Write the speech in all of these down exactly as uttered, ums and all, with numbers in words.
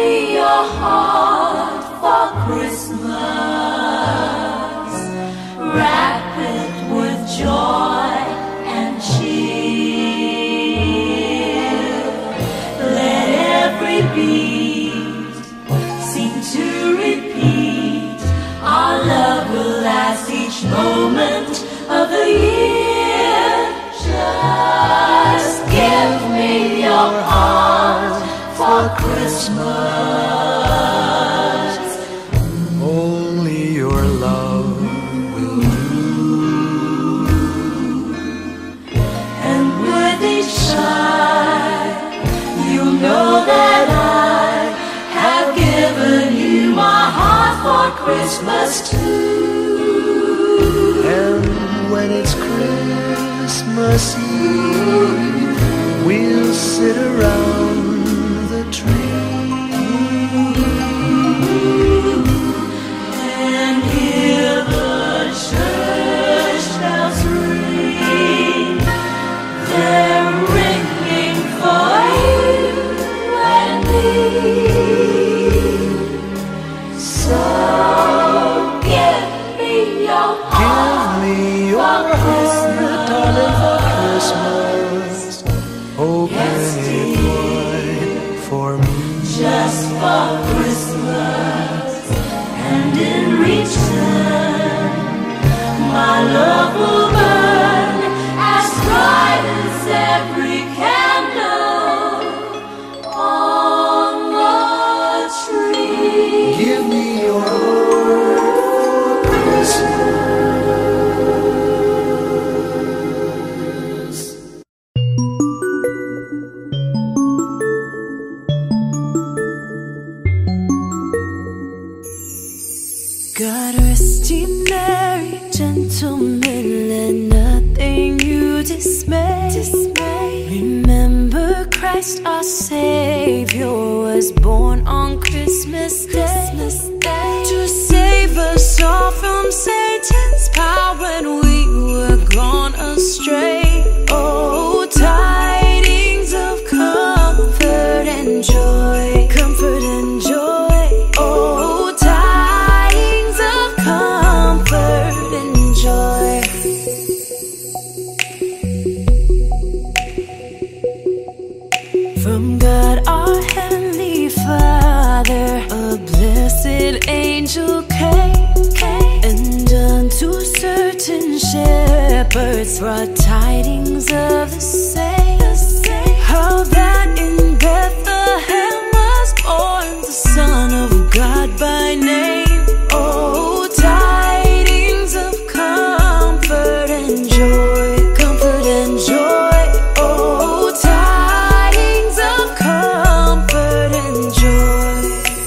me your heart for Christmas. Wrap it with joy and cheer. Let every beat seem to repeat. Our love will last each moment of the year. Just give me your heart for Christmas. Only your love will do. And with each sigh, you know that I have given you my heart for Christmas too. And when it's Christmas Eve, we'll sit around the tree and hear the church bells ring. They're ringing for you and me. So give me your heart. Give me your heart, darling, for Christmas. Open it wide for me. Just for Christmas. And in return, my love will burn as bright as every candle on the tree. Give me your heart for Christmas. God rest ye merry gentlemen, let nothing you dismay. dismay. Remember Christ our Savior was born on Christmas Day, Christmas Day to save us all from Satan's power when we were gone astray. Oh, tidings of comfort and joy, comfort and joy. Oh, tidings of comfort and joy. From God our Heavenly Father, a blessed angel came, came and unto certain shepherds brought tidings of the same, the same. How that in Bethlehem was born the Son of God by name. Oh, tidings of comfort and joy, comfort and joy. Oh, tidings of comfort and joy.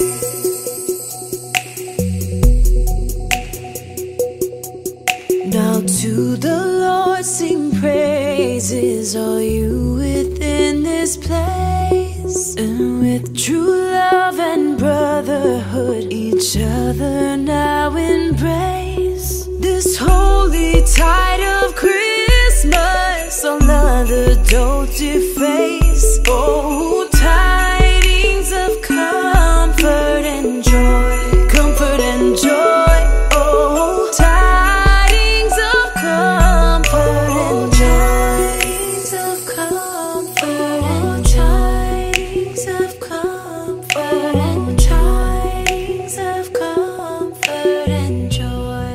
Now to the Lord sing praises, all you within this place. And with true love and brotherhood, each other now embrace. This holy tide of Christmas, all other don't deface. Oh, tidings of comfort and joy, comfort and joy. Oh, tidings of comfort and joy, tidings of comfort and tidings of comfort and tidings of comfort and joy.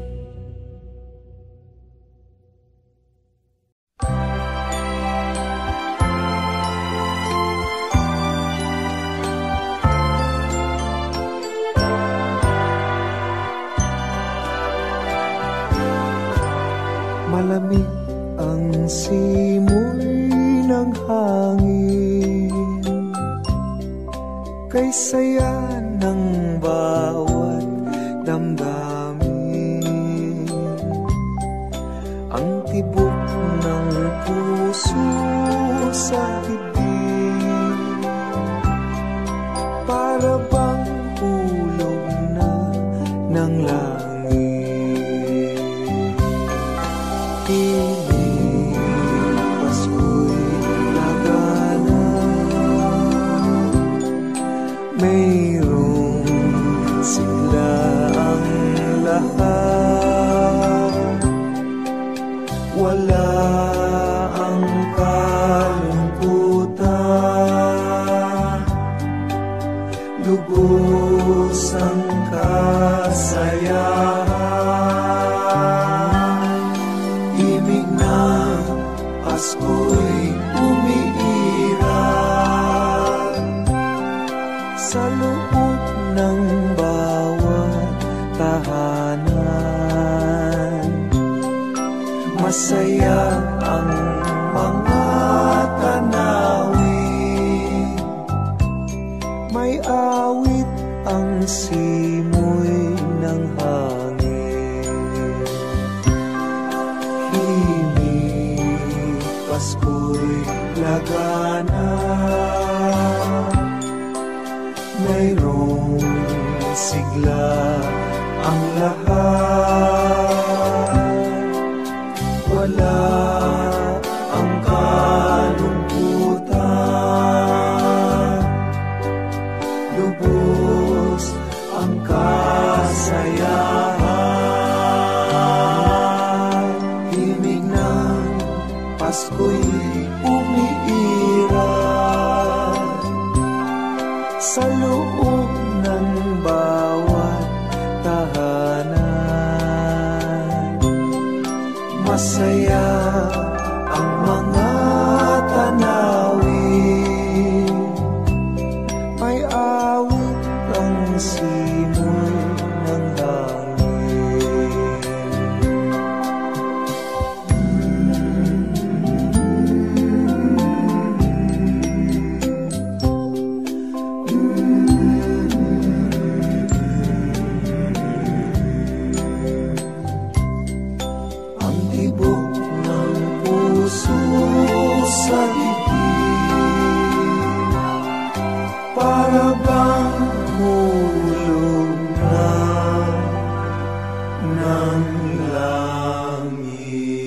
Malamig ang simoy ng hangin, kay saya ng bawat damdamin. Ang tibok ng puso sa dibdib, para bang hulog na ng langit. Himig, Pasko'y laganap, may mayroong sigla ang lahat. Wala ang kalungkutan, lubos ang kasayahan. Himig ng Pasko'y umiiral sa loob ng bawat tahanan. Masaya ang mga tanawin, may awit ang simoy ng hangin. Himig, Pasko'y lagana, mayroong sigla ang lahat. Wala ang kalungkutan, lubos ang kasayahan. Himig ng Pasko'y umiiral sa loob ng bawat tahanan. Masaya ang mga tanawin, may awit ang simoy ng hangin. Ang tibok ng puso sa dibdib, para bang hulog na ng langit.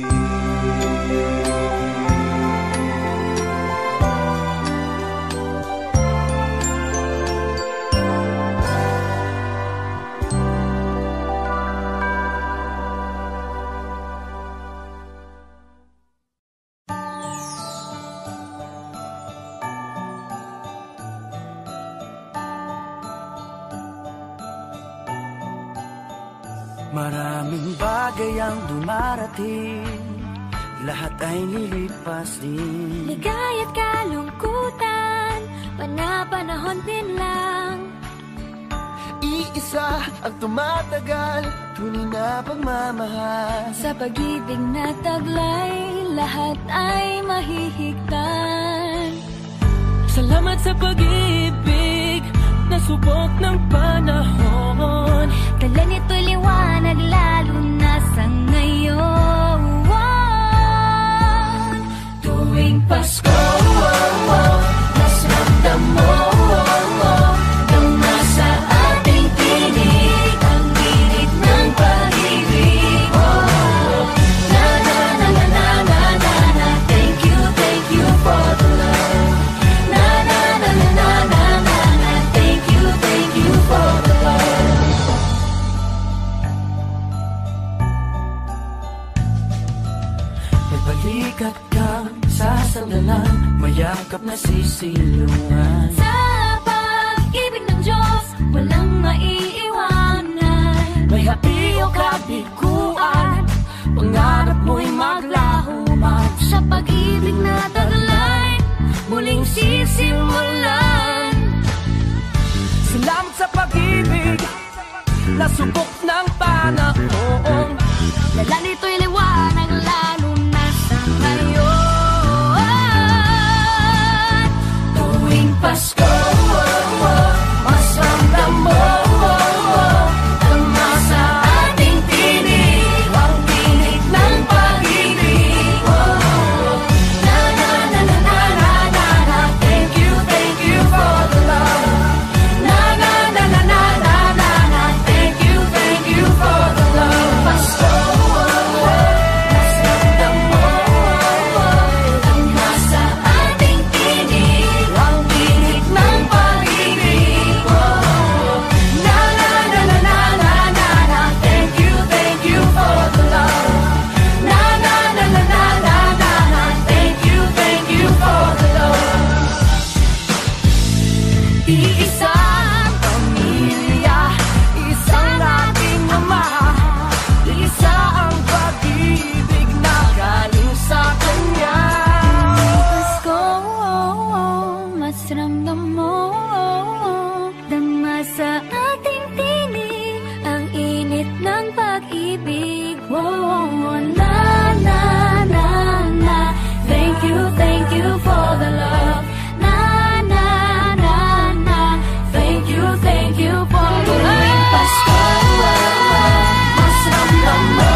Maraming bagay ang dumarating, lahat ay lilipas din. Ligaya't kalungkutan, panapanahon din lang. Iisa ang tumatagal, tunay na pagmamahal. Sa pag-ibig na taglay, lahat ay mahihigtan. Salamat sa pag-ibig, nasubok ng panahon. Dala nito'y liwanag, lalo na sa ngayon. Tuwing Pasko, oh, oh, mas ramdam mo, oh, oh, tama sa ating tinig, ang init ng pag-ibig. Oh, oh, na na na na na na na na, thank you, thank you for the love. Na na na na na na na na, thank you, thank you for the love. May balikat kang sasandalan, mayakap na sisilungan. Sa pag-ibig ng Diyos, walang maiiwanan. May hapi o kabiguan, pangarap mo'y maglaho man. Sa pag-ibig na taglay, muling sisimulan. Salamat sa pag-ibig, nasubok ng panahon. Dala nito'y liwanag, lalo na sa ngayon. Tuwing Pasko, oh, oh, mas ramdam mo, oh, oh, tama sa ating tinig, ang tinig ng pag-ibig. Oh, oh, na na na na na na na na, thank you, thank you for the love. Na na na na na na na na, thank you, thank you for the love. Pasko, oh, oh. sa ating tinig ang init ng pag-ibig. Whoa, na na na na. Thank you, thank you for the love. Na na na na. Thank you, thank you for the love. Pasko, mas ramdam mo.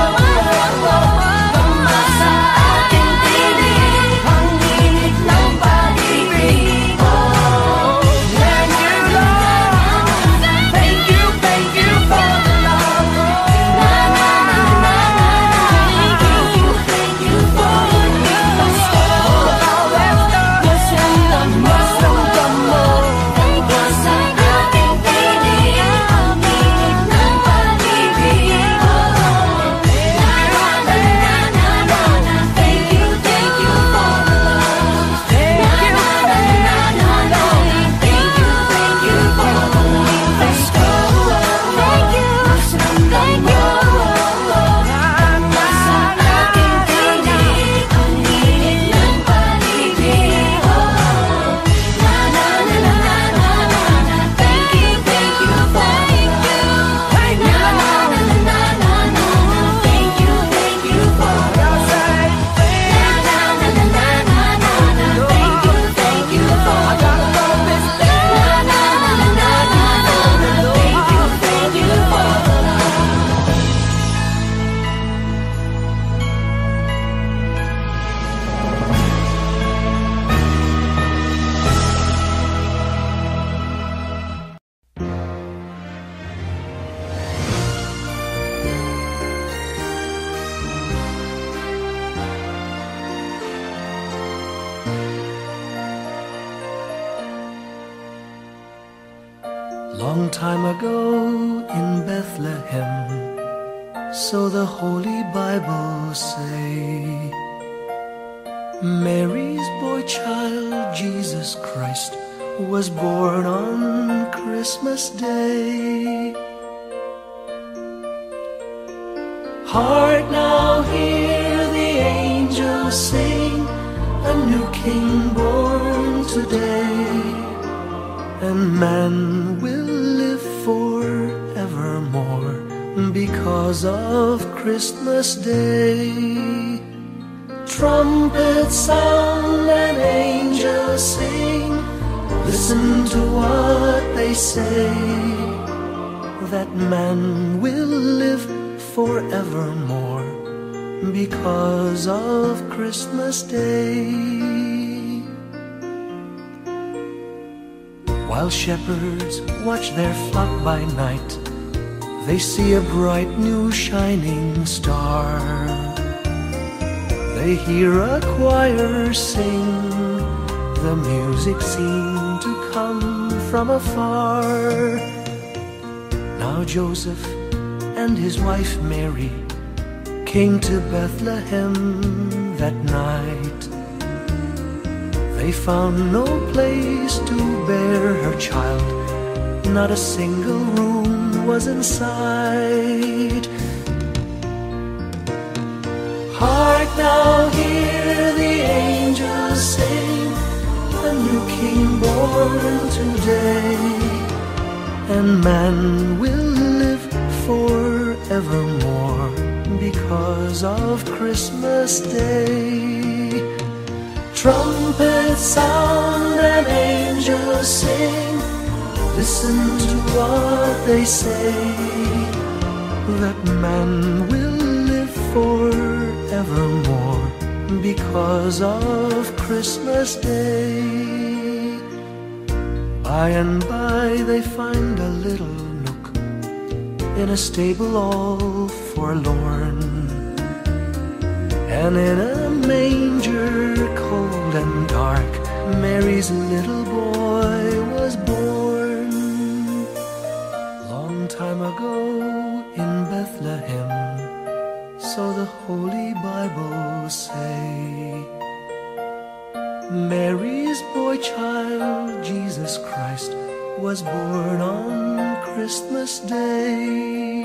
Long time ago in Bethlehem, so the Holy Bible say, Mary's boy child, Jesus Christ, was born on Christmas Day. Hark now, hear the angels sing, a new King born today, and man will live forevermore because of Christmas Day. Trumpets sound and angels sing, listen to what they say, that man will live forevermore because of Christmas Day. While shepherds watch their flock by night, they see a bright new shining star. They hear a choir sing, the music seemed to come from afar. Now Joseph and his wife Mary came to Bethlehem that night. They found no place to bear her child, not a single room was in sight. Hark now, hear the angels sing, a new King born today, and man will live forevermore because of Christmas Day. Trumpets sound and angels sing, listen to what they say, that man will live forevermore because of Christmas Day. By and by they find a little nook in a stable all forlorn, and in a manger cold and dark, Mary's little boy was born. Long time ago in Bethlehem, so the Holy Bible say, Mary's boy child, Jesus Christ, was born on Christmas Day.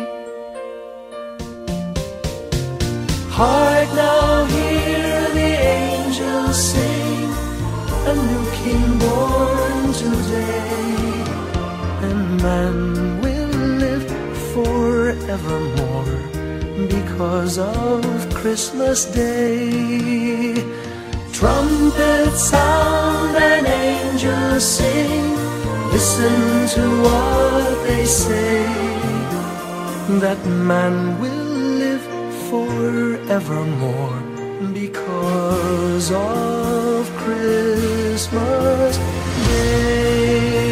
Hark now, hear the angels sing, a new King born today, and man will live forevermore because of Christmas Day. Trumpets sound and angels sing, listen to what they say, that man will live forevermore because of Christmas Day.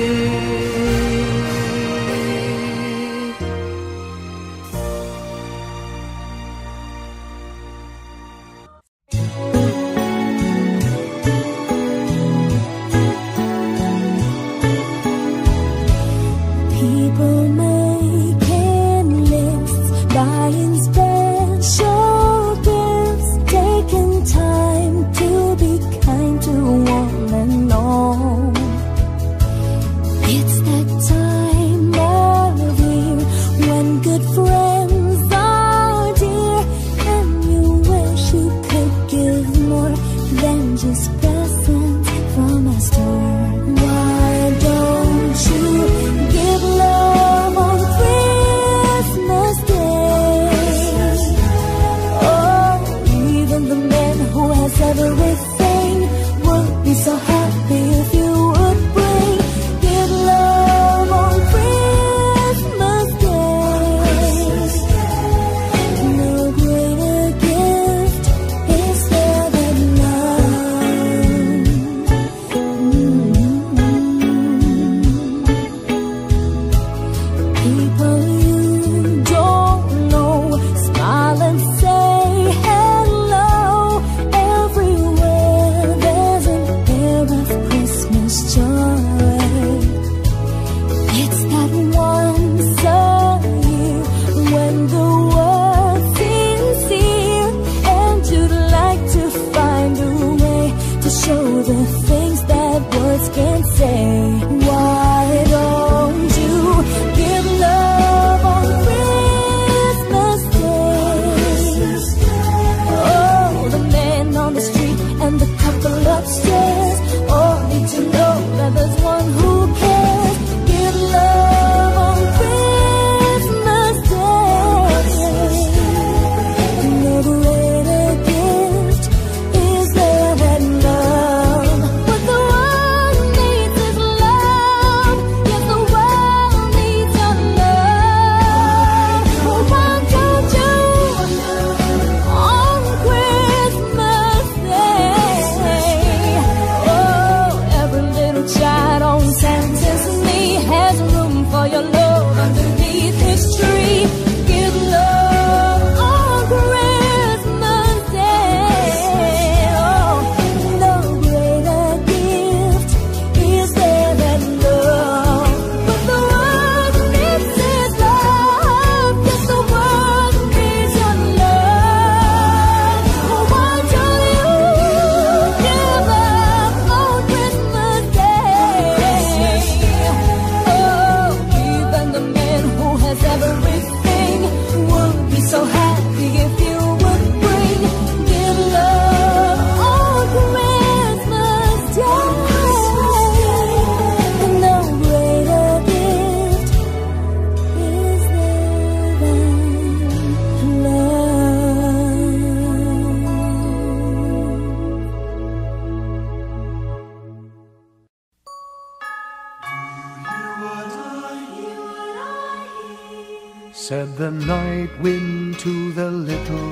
Said the night wind to the little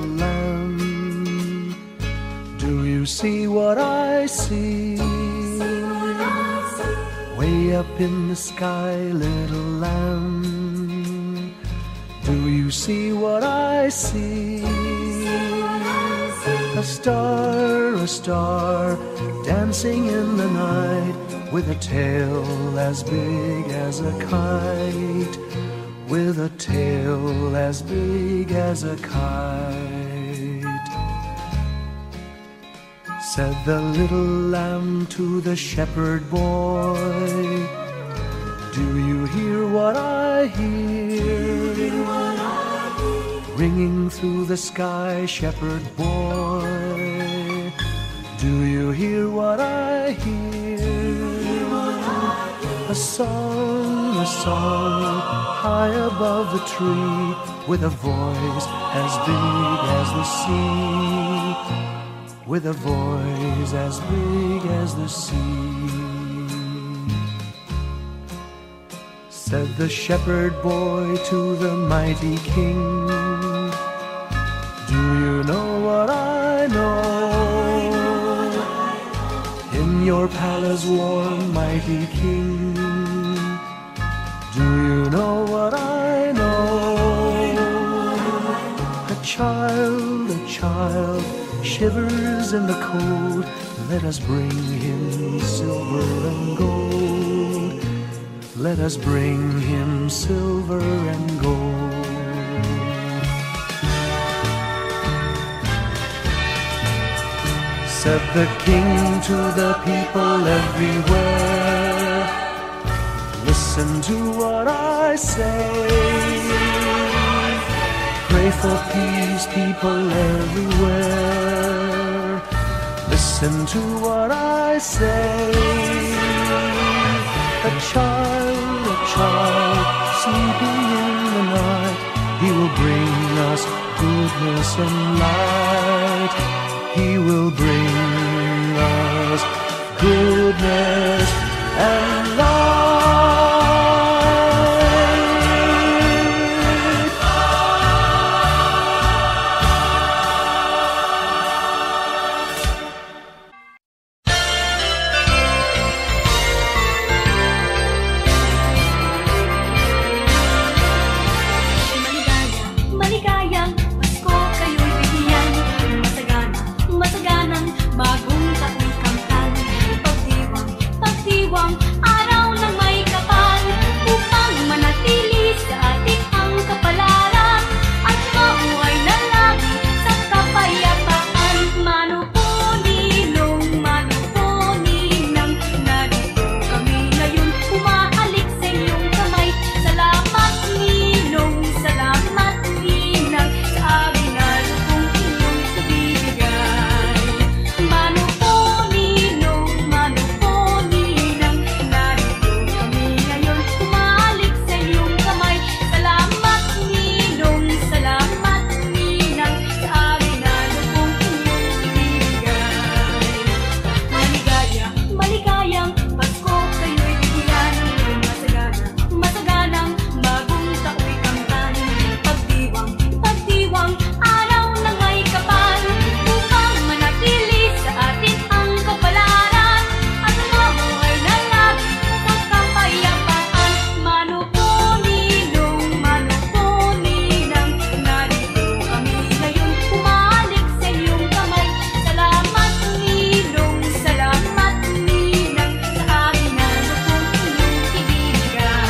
lamb, do you see what I see? Way up in the sky, little lamb, do you see what I see? A star, a star, dancing in the night, with a tail as big as a kite, with a tail as big as a kite. Said the little lamb to the shepherd boy, do you hear what I hear? Ringing through the sky, shepherd boy, do you hear what I hear? A a song, a song high above the tree, with a voice as big as the sea, with a voice as big as the sea. Said the shepherd boy to the mighty king, do you know what I know? In your palace warm, mighty king, do you know what I know? A child, a child shivers in the cold, let us bring him silver and gold. Let us bring him silver and gold. Said the king to the people everywhere, listen to what I say. Pray for peace, people everywhere. Listen to what I say. A child, a child, sleeping in the night, he will bring us goodness and light. He will bring us goodness and light. Maligayang Pasko kayo'y bigyan, masagana, masaganang bagong tao'y kamtan. Pagdiwang, pagdiwang, araw ng may kapal, upang manatili sa atin ang kapalaran, at mamuhay na lagi sa kapayapaan. Manupuninong, manupuninang, narito kami ngayon, umahalik sa iyong kamay. Salamat ninong, salamat ninang, sa amin alupong inyong ibibigay. Manupuninong, manupuninang, narito kami ngayon, umahalik sa iyong kamay. Salamat ninong, salamat ninang, sa amin alupong inyong ibibigay. Maligaya, maligayang Pasko kayo'y bigyan, masagana, masaganang bagong tao'y kamtan. Pagdiwang, pagdiwang, araw ng may kapal, upang manatili sa atin ang kapalaran, at mamuhay na lagi sa kapayapaan. Manupuninong, manupuninang, narito kami ngayon, umahalik sa iyong kamay. Salamat ninong, salamat ninang, sa amin alupong inyong ibibigay.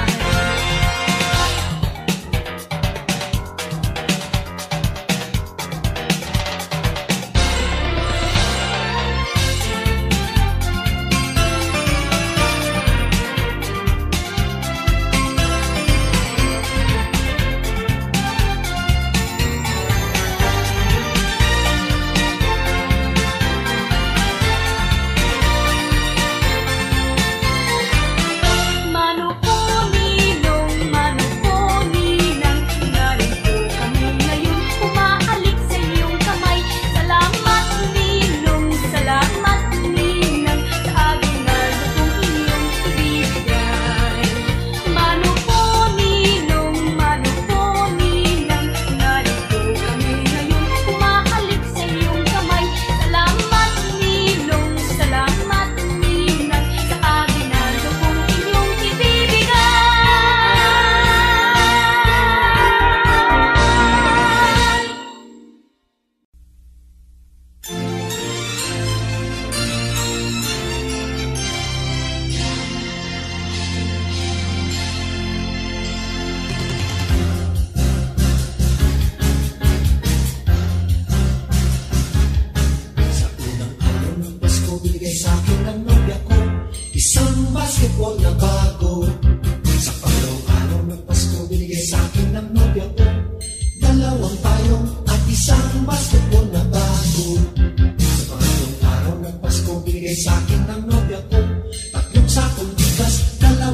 Manupuninong, manupuninang, narito kami ngayon, umahalik sa iyong kamay. Salamat ninong, salamat ninang, sa amin alupong inyong ibibigay. Manupuninong, manupuninang, narito kami ngayon, umahalik sa iyong kamay. Salamat ninong, salamat ninang, sa amin alupong inyong ibibigay. Sa unang araw ng Pasko, binigay sa akin ng nobya ko isang basketball na bago. Sa pangalawang araw ng Pasko, binigay sa akin ng nobya ko dalawang payong at isang basketball na bago. Sa pangatlong araw ng Pasko, binigay sa akin ng nobya ko tatlong sakong bigas, dalawa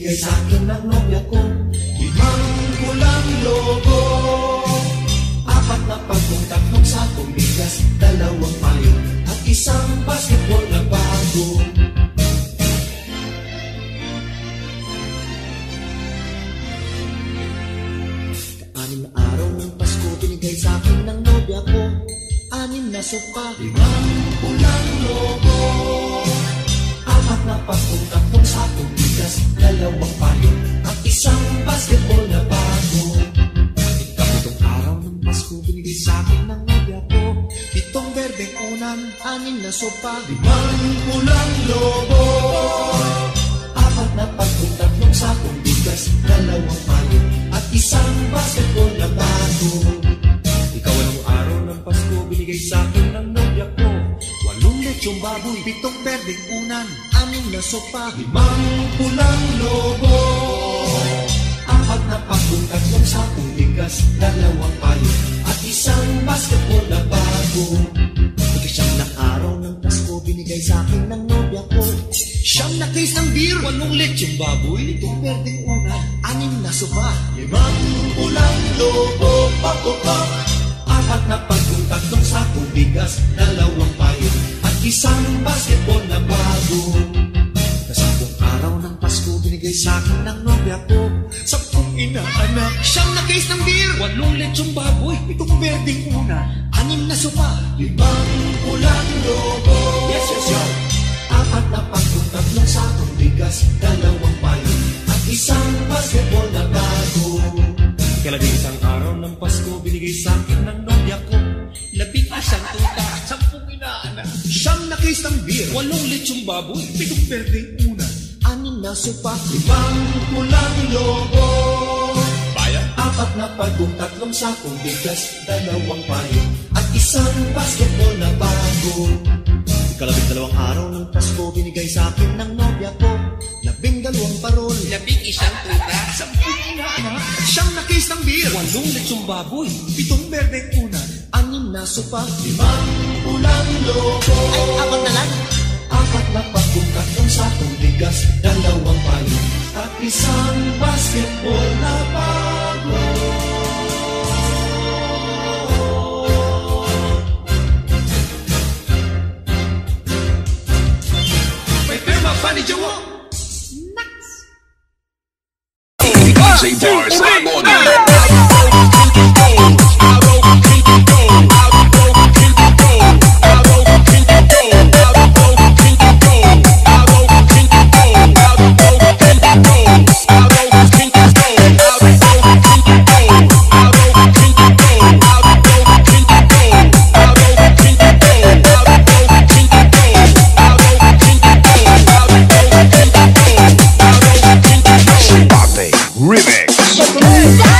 binigay sa akin ng nobya ko. Limang pulang logo, apat na pagkong, tatlong sakong bigas, dalawang payo at isang basketball na bago. Anim na araw ng Pasko binigay sa akin ng nobya ko. Anim na sopa, limang pulang logo, apat na pagkong, tatlong sakong bigas, dalawang payo at isang basketball na bago. Ikapitong araw ng Pasko binigay sa akin ng nobya ko. Pitong berdeng unan, anim na sopa, limang pulang logo, apat na pagkong, tatlong sakong bigas, dalawang payo at isang basketball na bago. Ikawalong araw ng Pasko binigay sa akin ng nobya ko. Walong lechong baboy, pitong berdeng unan, anim na sopa, limang pulang logo, apat na pagkong, tatlong sakong bigas, dalawang payo at isang basketball na bago. Ikasyam na araw ng Pasko binigay sa akin ng nobya ko. Siyam na case ng beer, walong lechong baboy, pitong berdeng unan, anim na sopa, limang pulang logo, papupak, apat na pagkong, tatlong sakong bigas, dalawang payo at isang basketball na bago. Kasampung araw ng Pasko binigay sa akin ng nobya ko. Sampung inaanak, siyam na case ng beer, walong lechong baboy, pitong berdeng una, anim na sopa, limang pulang logo, yes, yes, yes, apat na pagkong, tatlong sakong bigas, dalawang payo at isang basketball na bago. Kalabing isang araw ng Pasko binigay sa akin ng nobya ko. Labing isang tuta, sampung inaanak, siyam na case ng beer, walong lechong baboy, pitong berdeng una, anim na sopa, limang pulang logo, bayan, apat na pagkong, tatlong sakong bigas, dalawang payo at isang basketball na bago. Ikalabing dalawang araw ng Pasko binigay sa akin ng nobya ko. Labing dalawang parol, labing isang tuta, sampung inaanak, siyam na case ng beer, walong lechong baboy, pitong berdeng una, anim na sopa, limang pulang logo, ay apat na lang, apat na pagkong, tatlong sakong bigas, dalawang payo at isang basketball na bago. May pirma pa ni Jowo. D J Bars on Remix.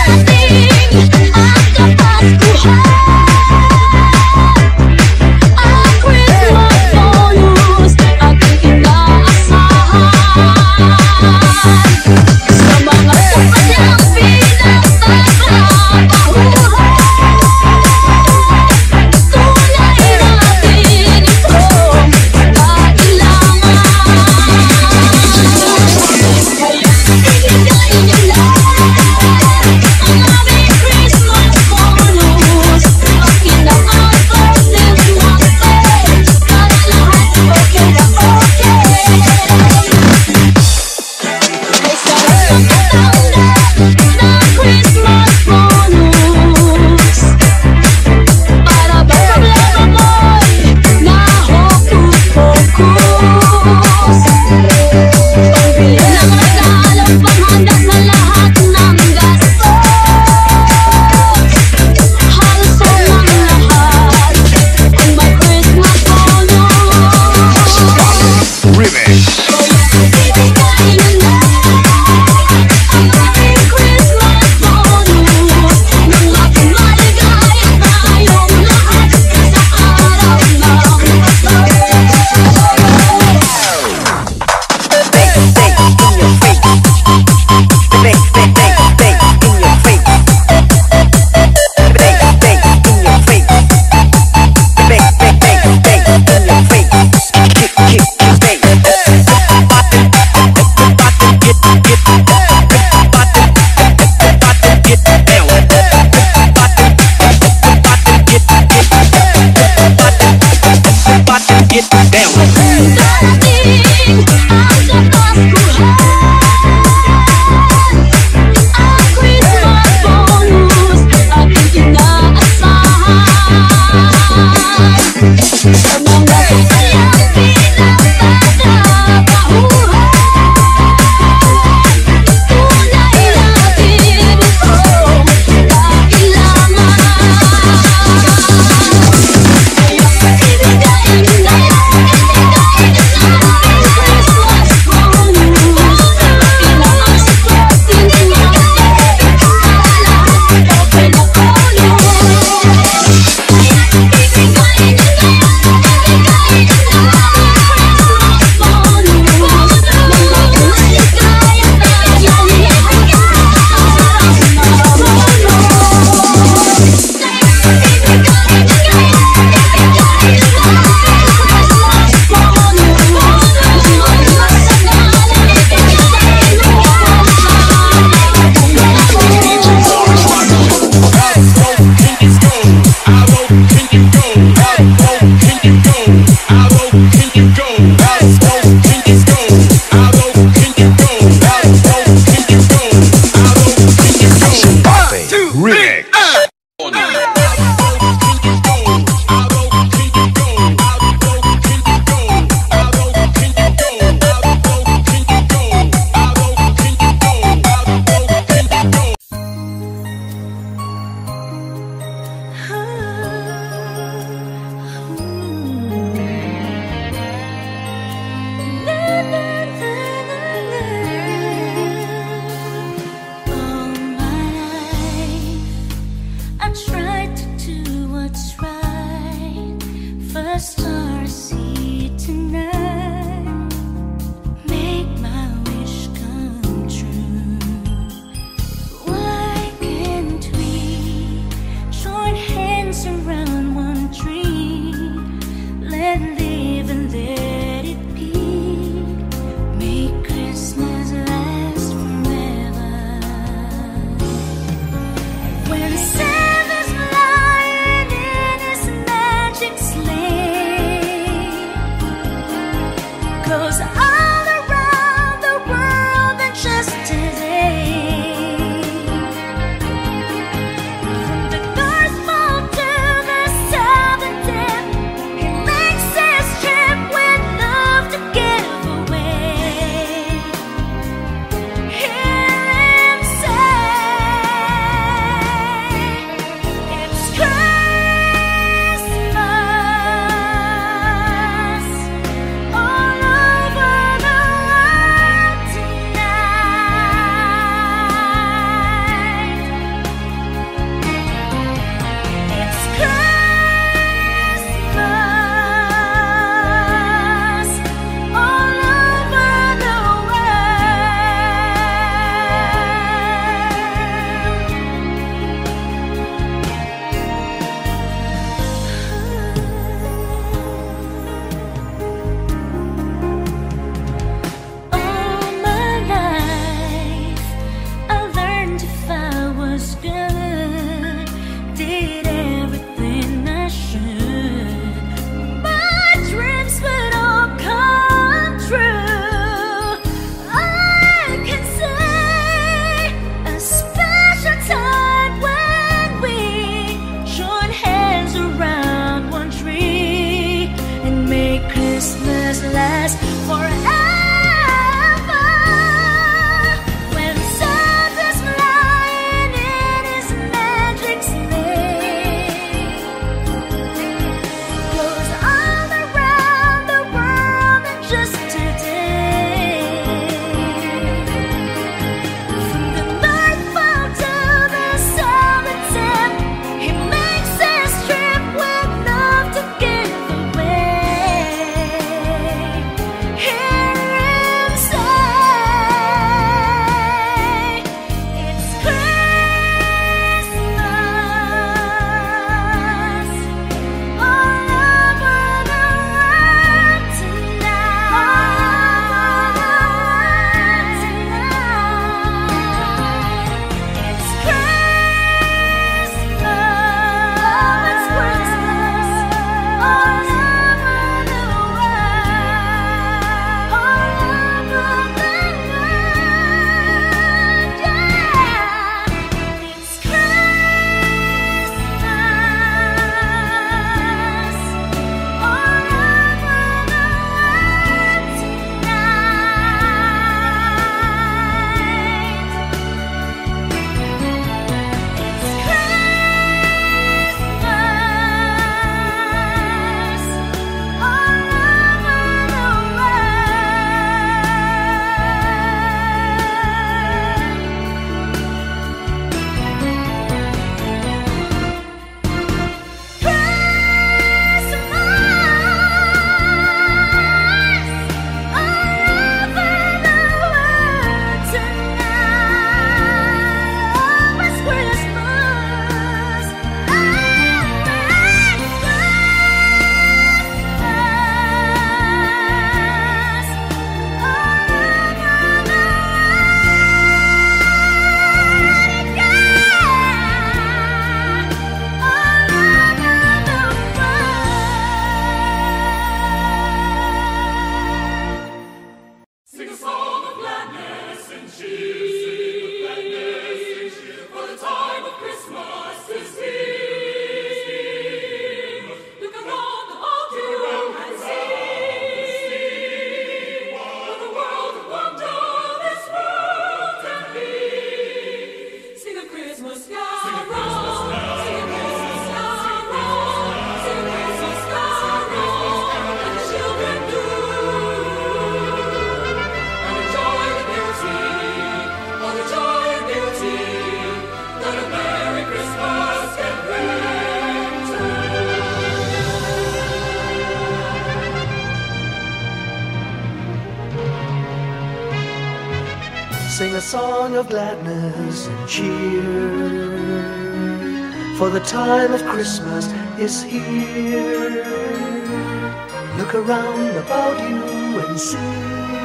Sing a song of gladness and cheer, for the time of Christmas is here. Look around about you and see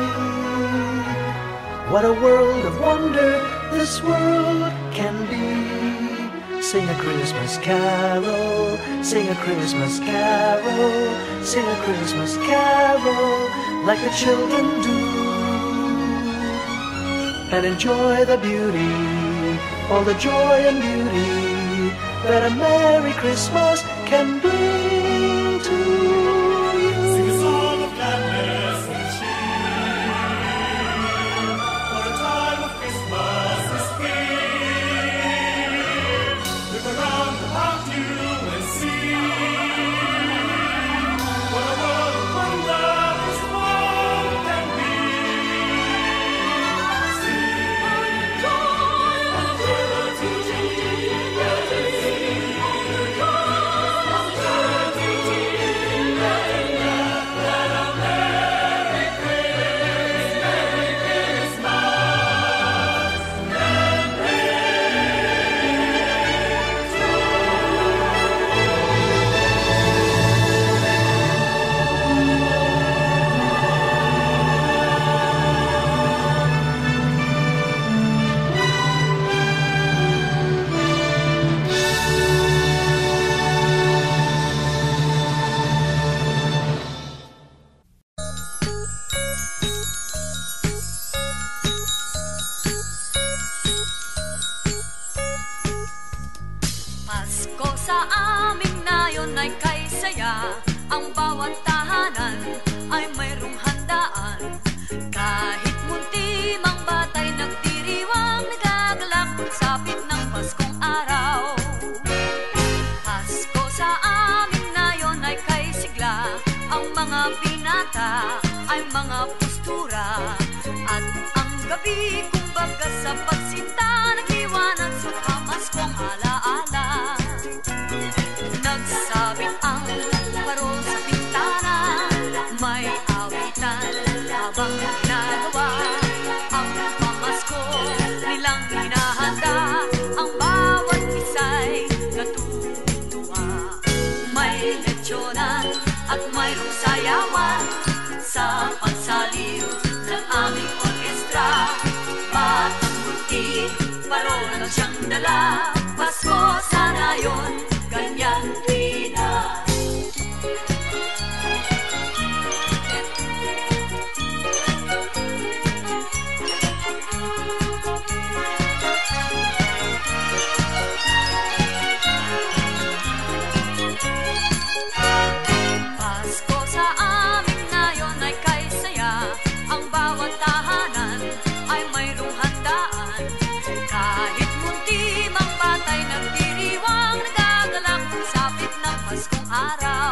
what a world of wonder this world can be. Sing a Christmas carol, sing a Christmas carol, sing a Christmas carol like the children do, and enjoy the beauty, all the joy and beauty that a Merry Christmas can bring to you. Sing a song of gladness and cheer, for a time of Christmas is here. Look around about you and see what a world of wonder this world can be. Sing joy and liberty, Pasko sa aming nayon ay kay saya. Ang bawat tahanan ay mayroong handaan. Kahit munti mang batay nagdiriwang, nagagalak pagsapit ng Paskong araw. Pasko sa aming nayon ay kay sigla. Ang mga binata ay mga postura, at ang gabi kumbaga sa pagsinta nag-iwanan sa pamaskong alaala. Nagsabit ang parol sa bintana, may awitan habang ginagawa ang pamasko nilang hinahanda. Ang bawat isa'y natutuwa. May lechyonan at mayroong sayawan sa pagsaliw ng aming orkestra. Batang multi, parol lang siyang dala. Pasko sana yun, ganyan rin na. Pasko sa amin ngayon ay kay saya. Ang bawat tahanan ay mayroong handaan. Kahit munti mang batay nagdiriwang, nagagalak pagsapit ng Paskong araw.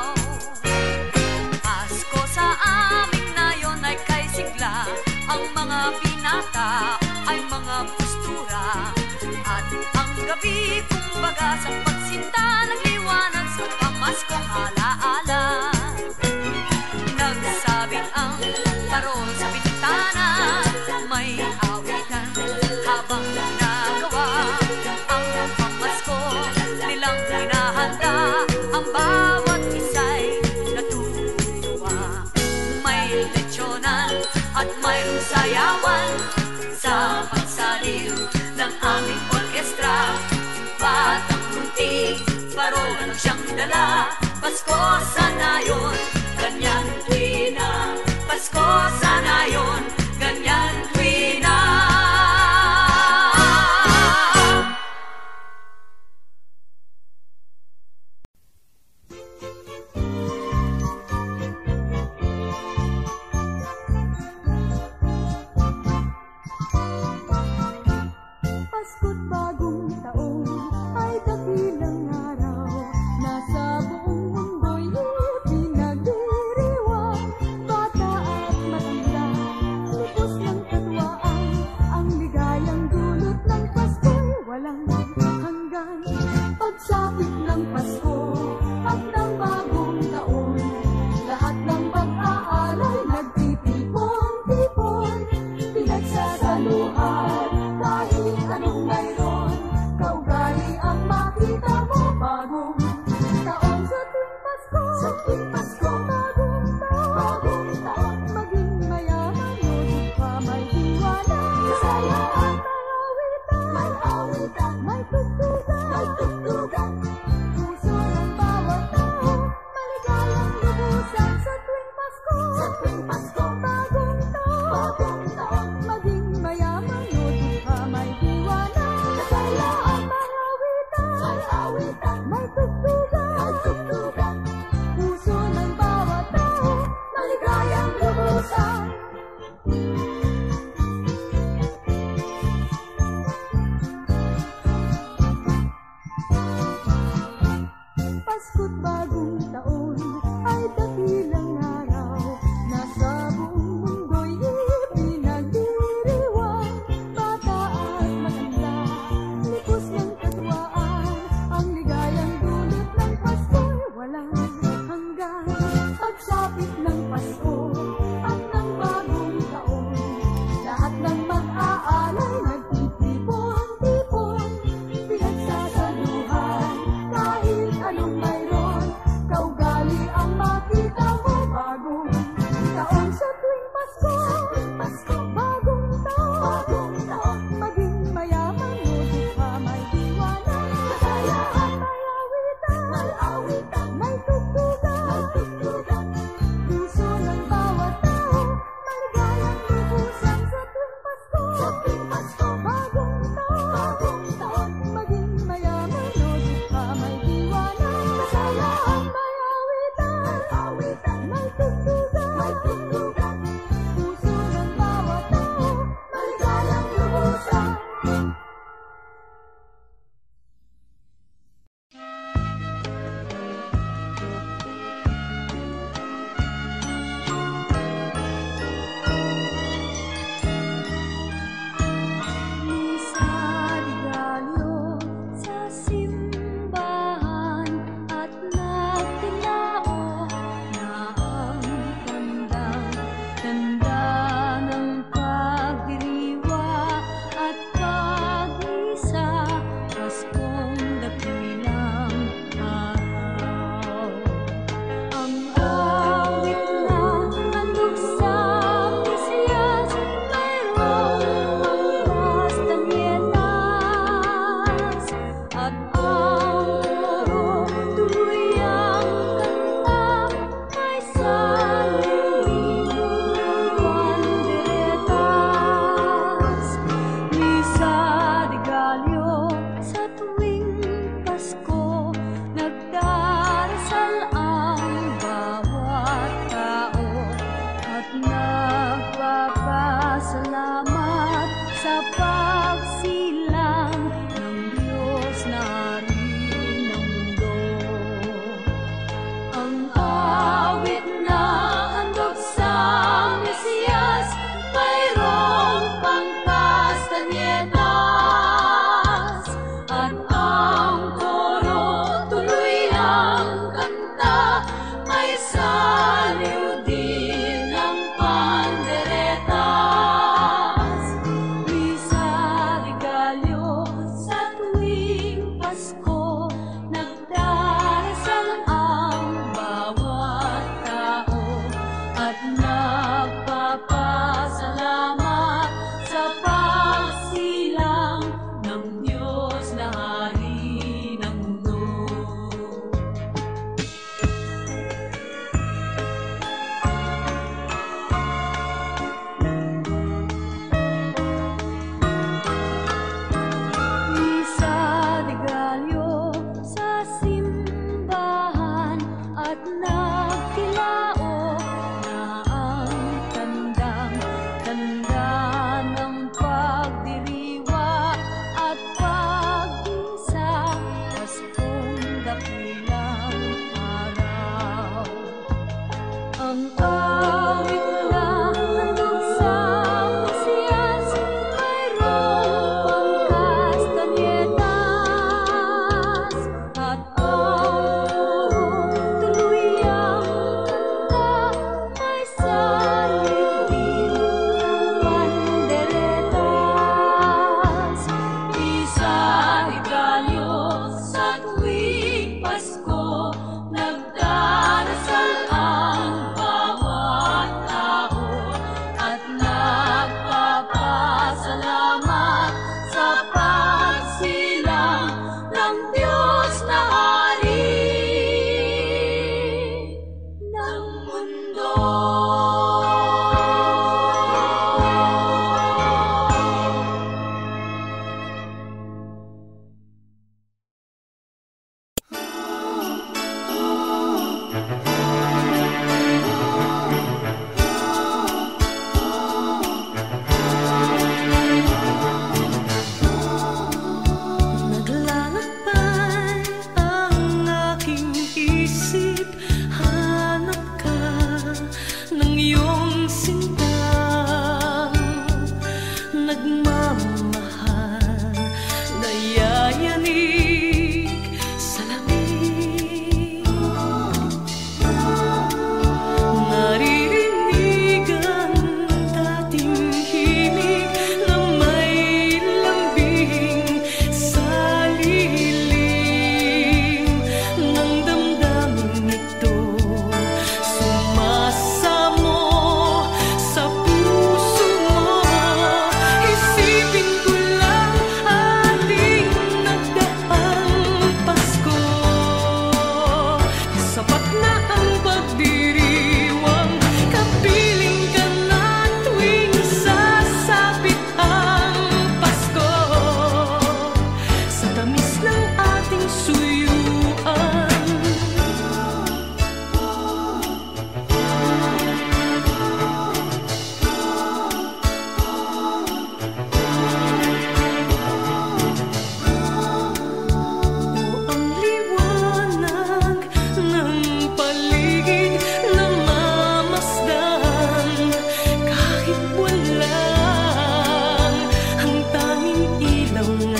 Pasko sa amin ngayon ay kay sigla. Ang mga binata ay mga postura, at ang gabi kumbaga sa pagsinta nagliwanag sa pamaskong alaala. Nagsabit ang parol sa bintana, may awitan habang ginagawa ang pamasko nilang hinahanda. Ang bawat isa'y natutuwa. May lechyonan at mayroong sayawan sa pagsaliw ng aming orkestra. Batang munti, parol lang siyang dala. Pasko sana yun, ganyan tuwi na. Pasko sana yun, ganyan tuwi na. Pasko't bagong taon ay dakilang araw na sa buong mundo'y pinagdiriwang. Bata at matanda, lubos ng katwaan, ang ligayang dulot ng Pasko'y walang hanggan. Pagsapit ng Pasko at ng bagong taon, lahat ng pag-aalay nagtitipon-tipon, pinagsasaluhan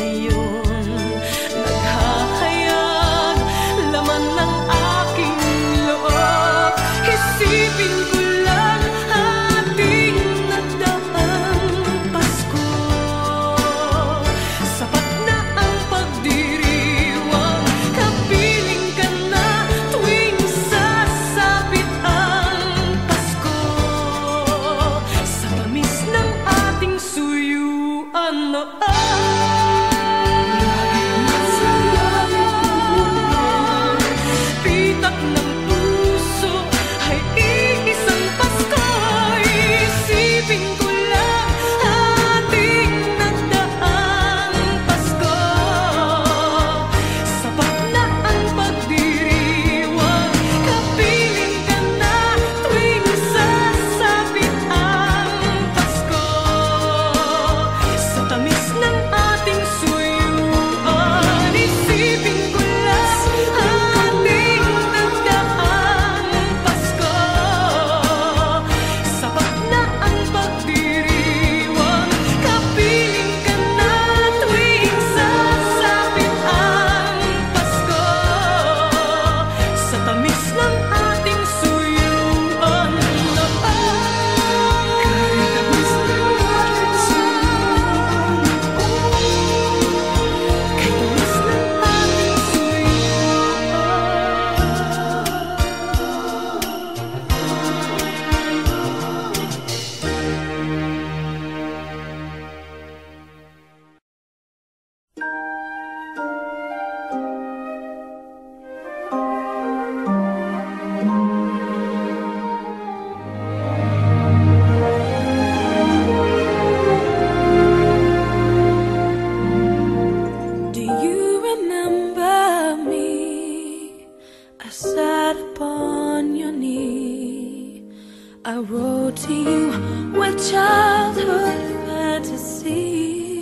ngayon naghahayag laman ng aking loob. Isipin ko lang ating nagdaang Pasko. Sapat na ang pagdiriwang, kapiling ka na tuwing sasapit ang Pasko. Sa tamis ng ating suyuan noon, laging masaya, pitak ng puso ay iisang Pasko. Isipin ko lang ating nagdaang Pasko. Sapat na ang pagdiriwang, kapiling ka na tuwing sasapit ang Pasko. Sa tamis ng ating suyuan, isipin ko lang ating nagdaang Pasko. Sapat na ang pagdiriwang, kapiling ka na tuwing sasapit ang Pasko. Sa tamis ng ating suyuan noon, kahit tamis ng ating suyuan, kahit tamis ng ating Do you remember me? I sat upon your knee. I wrote to you with childhood fantasies.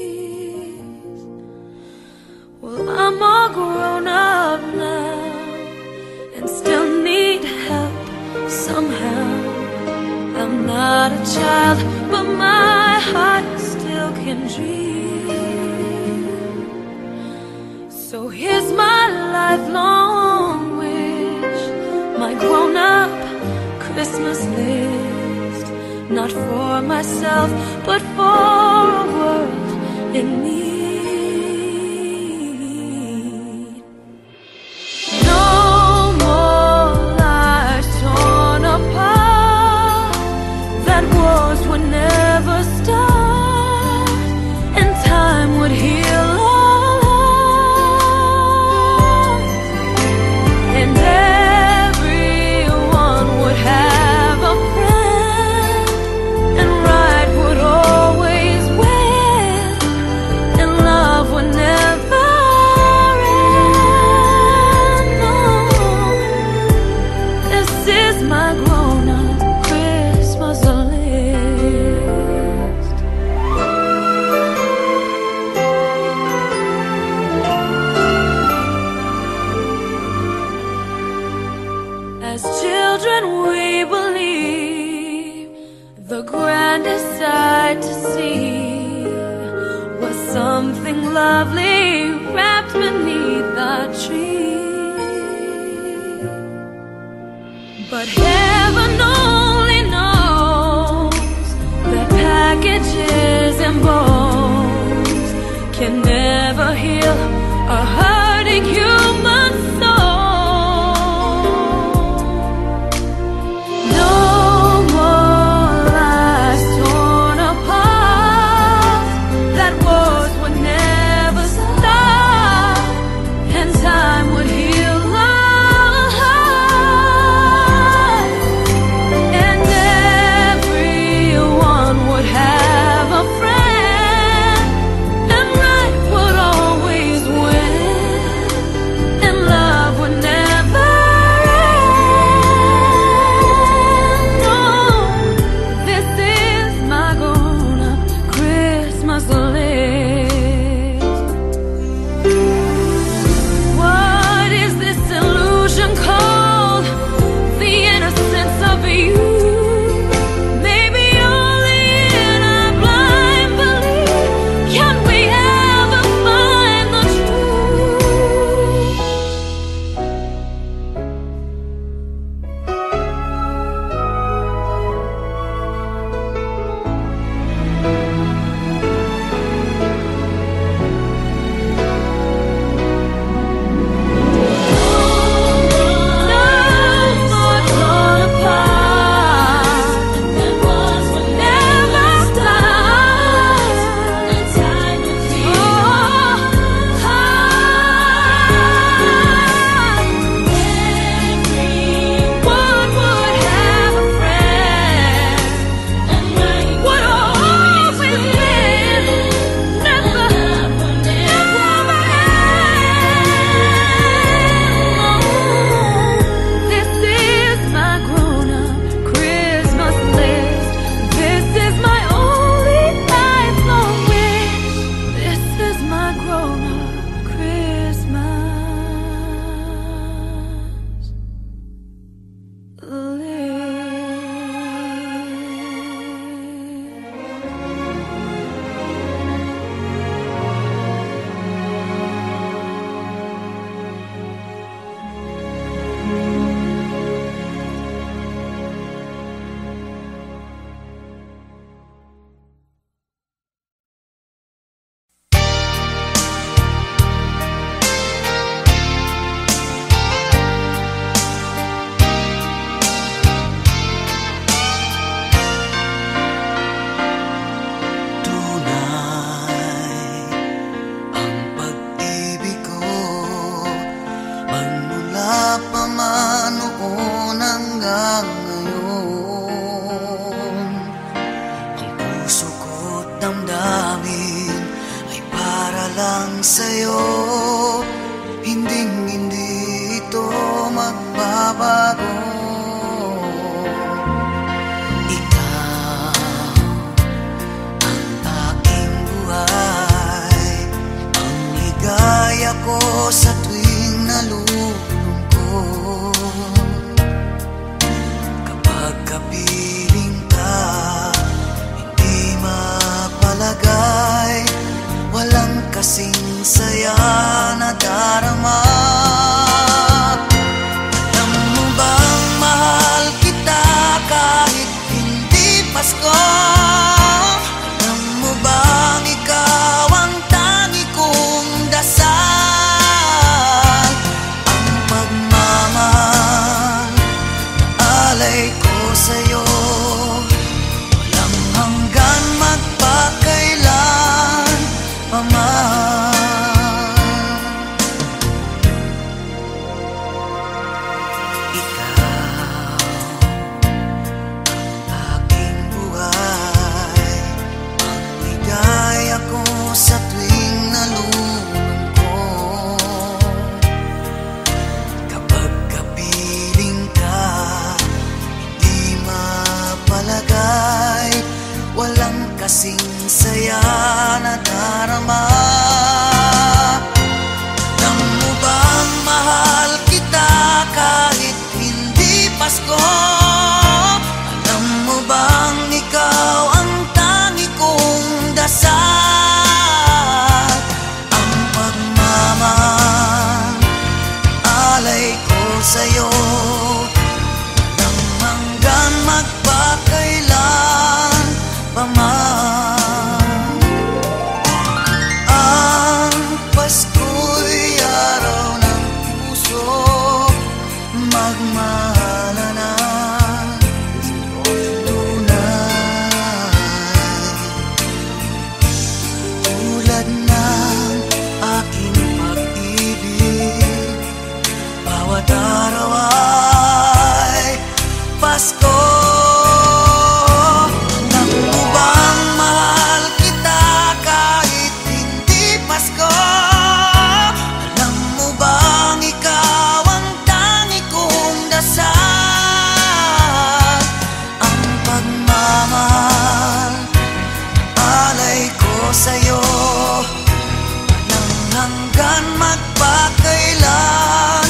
Well, I'm all grown up now and still need help somehow. I'm not a child, but my heart still can dream. So here's my lifelong wish, my grown-up Christmas list. Not for myself, but for a world in need. No more lives torn apart, that wars would never start, and time would heal all hearts, and everyone would have a friend, and right would always win, and love would never end. No, this is my grown-up Christmas list. As children we believe the grandest sight to see was something lovely wrapped beneath the tree. But heaven only knows that packages and bones can never heal a hurting human soul. No more lives torn apart, that wars would never stop, and time would heal all hearts, and everyone would have a friend, and right would always win. lang sa'yo, hinding hindi ito magbabago. Ikaw ang aking buhay, ang ligaya ko sa tuwing nalulungkot. Kapag kapiling ka, hindi mapalagay, walang kasing saya na darama. Alam mo bang mahal kita kahit hindi Pasko? Alam mo bang ikaw ang tangi kong dasal? Ang pagmamahal na alay ko sa'yo, walang hanggan magpakailan paman. Sa tuwing nalulungkot, kapag kapiling ka, hindi mapalagay, walang kasing saya na darama. Alam mo bang mahal kita kahit hindi Pasko? Alam mo bang ikaw ang tangi kong dasal? Sa'yo, walang hanggan magpakailan paman. Ang Pasko'y araw ng puso, magmahalan ng tunay. Tulad ng aking pag-ibig, bawat araw ay Pasko. Alam mo bang mahal kita kahit hindi Pasko? Alam mo bang ikaw ang tangi kong dasal? Ang pagmamahal alay ko sa'yo, walang hanggan magpakailan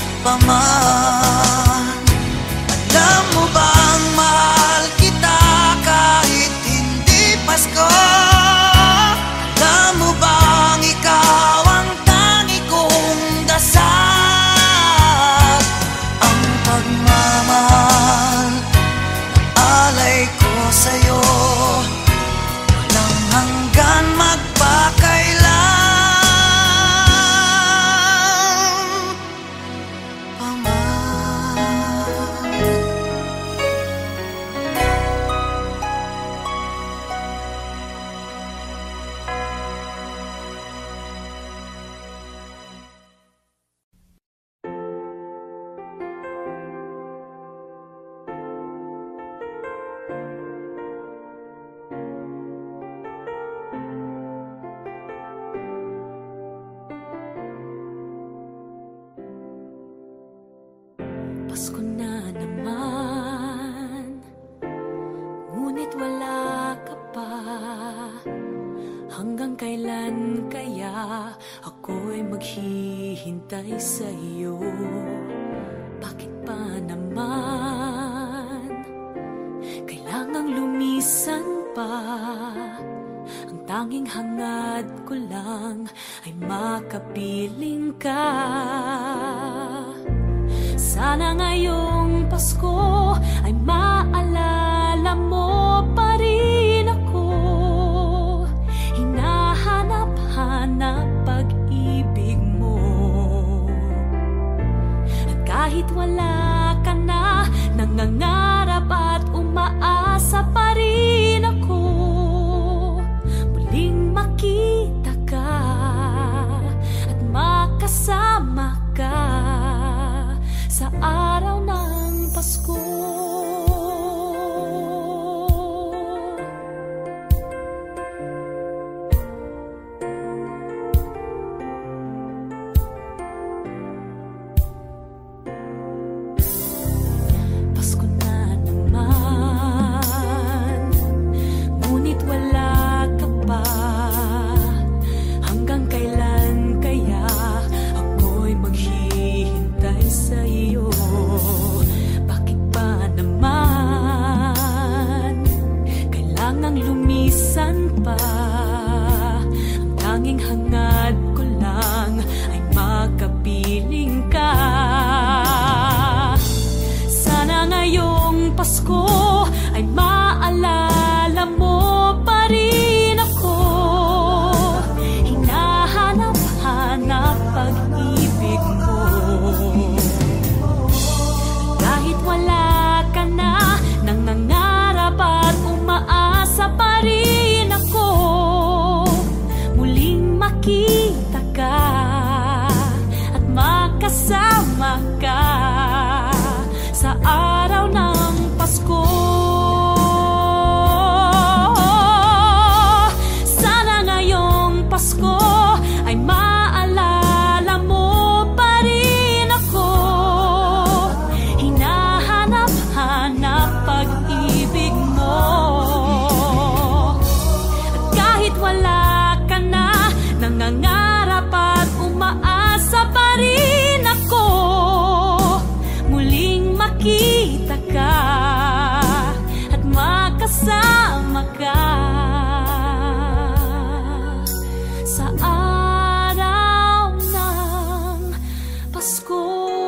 paman. Alam mo bang mahal kita kahit hindi Pasko? Alam mo bang ikaw ang tangi kong dasal? Ang pagmamahal alay ko sa'yo, walang hanggan magpakailan. Pasko na naman, ngunit wala ka pa. Hanggang kailan kaya ako'y maghihintay sa iyo? Bakit pa naman kailangang lumisan pa? Ang tanging hangad ko lang ay makapiling ka. Sana ngayong Pasko ay maalala mo pa rin ako. Hinahanap-hanap pag-ibig mo. At kahit wala ka na, nangangarap at umaasa pa rin ako. Muling makita ka at makasama ka sa araw ng Pasko. pag-ibig mo. Kahit wala ka na, nangangarap at umaasa pa rin ako, muling makita ka at makasama ka sa araw ng Pasko. Sana ngayong Pasko ay maalala mo pa rin ako. Hinahanap-hanap pag-ibig mo. At kahit wala ka na, nangangarap at umaasa pa rin ako, muling makita ka at makasama ka sa araw ng Pasko.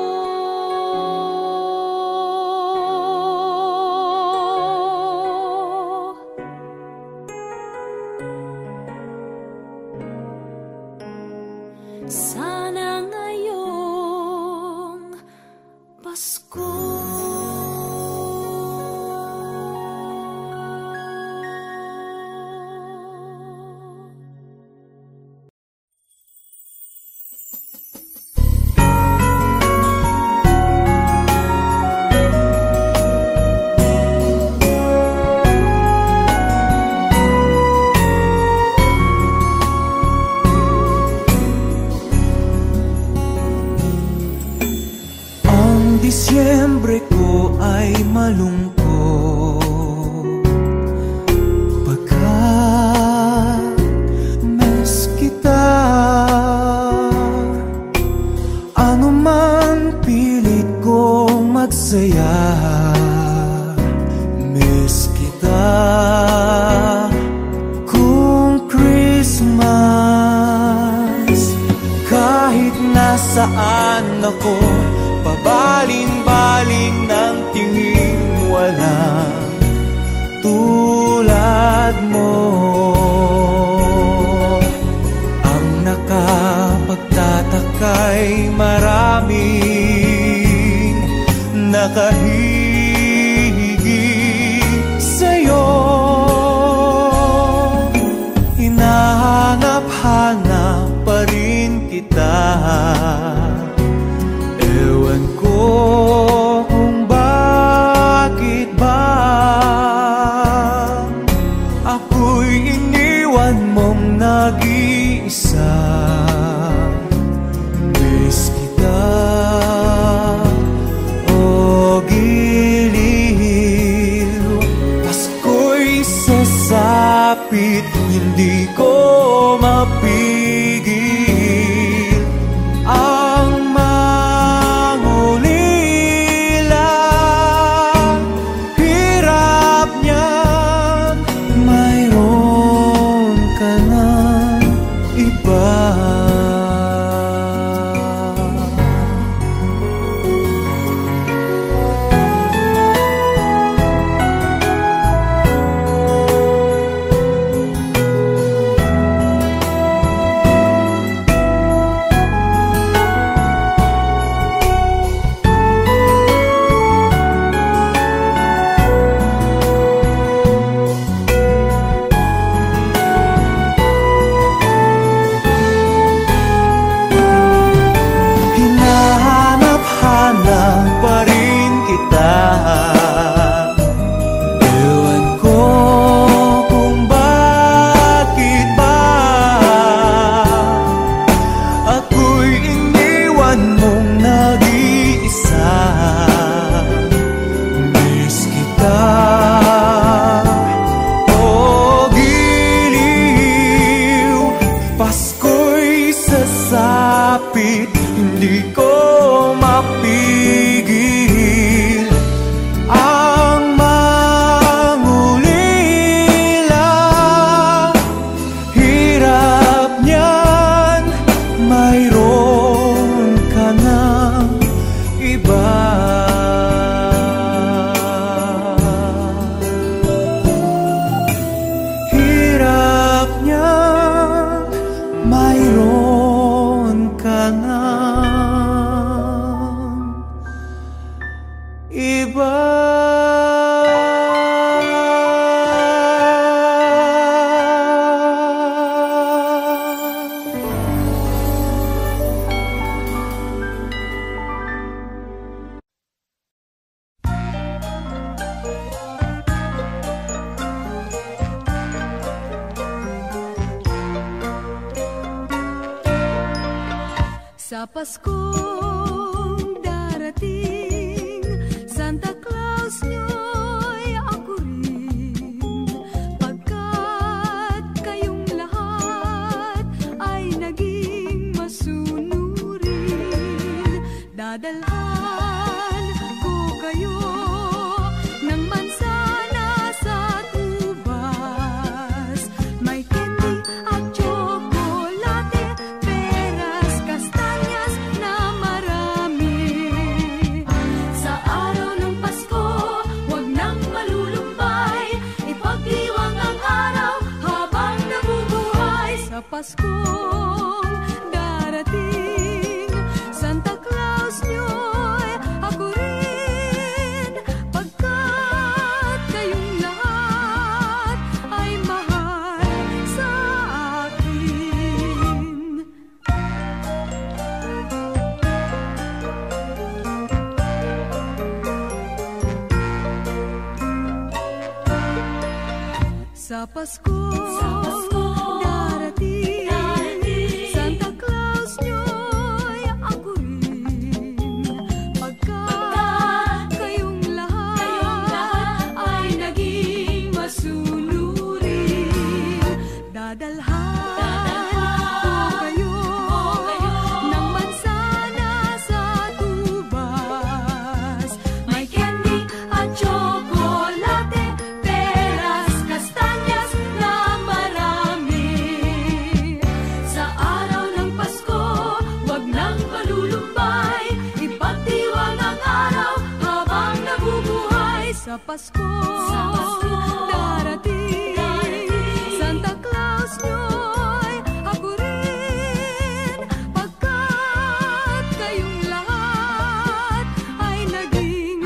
Sana ngayong Pasko. Disyembre ko ay malungkot pagkat miss kita. Ano man pilit kong magsaya, miss kita. Kung Christmas, kahit nasaan ako, pabaling-baling ng tingin, walang tulad mo. Ang nakapagtataka'y maraming nakahihigit sa'yo. Hinahanap-hanap pa rin kita. Ewan ko kung bakit ba ako'y iniwan mong nag-iisa. Miss kita, o giliw. Pasko'y sasapit, hindi ko mapigil ang mayroon ka na. Sa Paskong darating, Santa Claus nyo'y ako rin. Pagkat kayong lahat ay naging masunurin, dadalhan ko kayo ng mansana sa tubas. May candy at chocolate, peras, kastanyas na marami. Sa araw ng Pasko, huwag nang malulumbay, ipagdiwang ang araw habang nabubuhay. Sa Paskong darating, Santa Claus nyo'y ako rin. Pagkat kayong lahat ay mahal sa akin. Sa Paskong darating, Santa Claus nyo'y ako rin. Pagkat kayong lahat ay naging masunurin, dadalhan ko kayo ng mansana sa tubas. May candy at chocolate, peras, kastanyas na marami. Sa araw ng Pasko, huwag nang malulumbay, ipagdiwang ang araw habang nabubuhay. Sa Pasko darating, Santa Claus nyo'y ako rin. Pagkat kayong lahat ay naging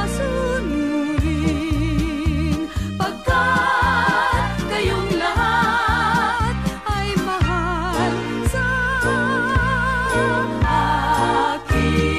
masunurin, pagkat kayong lahat ay mahal sa akin.